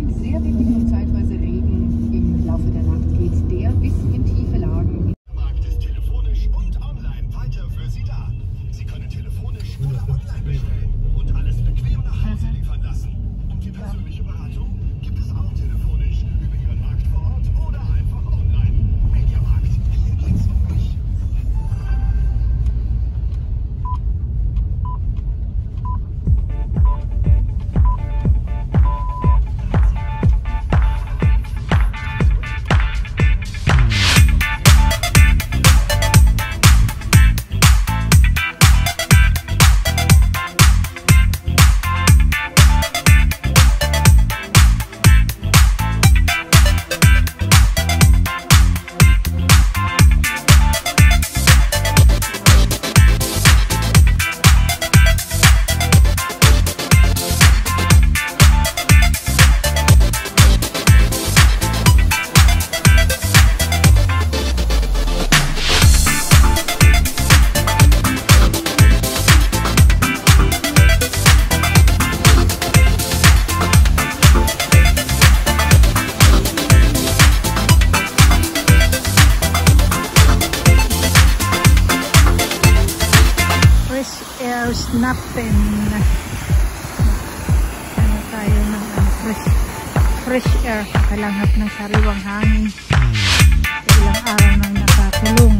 sehr windig und zeitweise Regen. Im Laufe der Nacht geht der bis in tiefe Lagen. Markt ist telefonisch und online weiter für Sie da. Sie können telefonisch oder online bestellen und alles bequem nach Hause liefern lassen. Und die persönliche Beratung gibt es auch telefonisch über Ihren Markt vor Ort oder einfach online. Mediamarkt, hier geht's um mich. Natin ano tayo ng fresh air, kakalangap ng sariwang hangin. Ilang araw nang nakakulong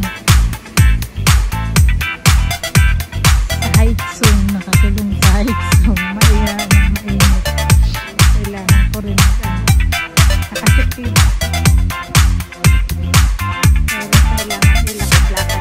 sa Haitsung, nakakulong sa Haitsung, mainit. Kailangan ko rin nakasipid, pero kailangan ilakad-lakad.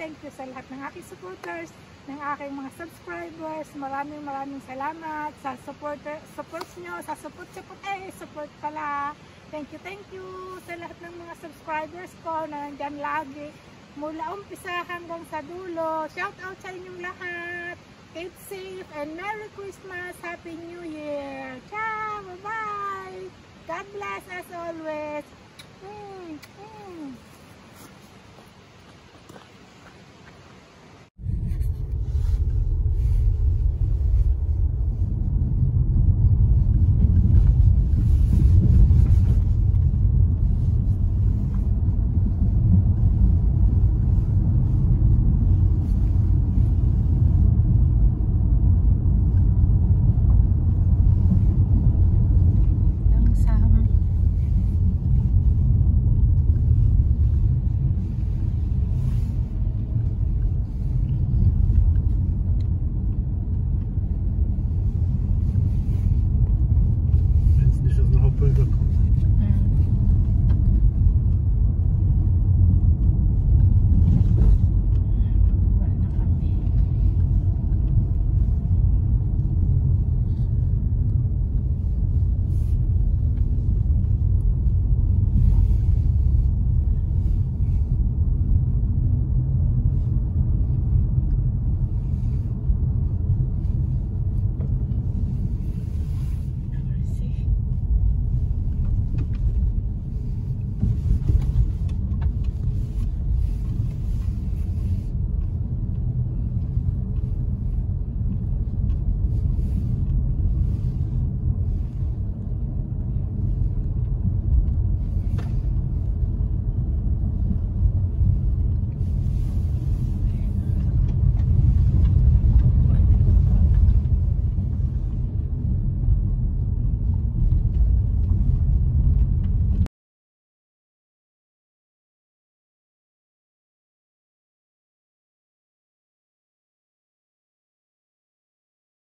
thank you sa lahat ng aking supporters, ng aking mga subscribers. Maraming salamat sa support nyo, sa support pala. Thank you sa lahat ng mga subscribers ko na nandyan lagi. Mula umpisa hanggang sa dulo. Shout out sa inyong lahat. Keep safe and Merry Christmas. Happy New Year. Ciao. Bye-bye. God bless as always.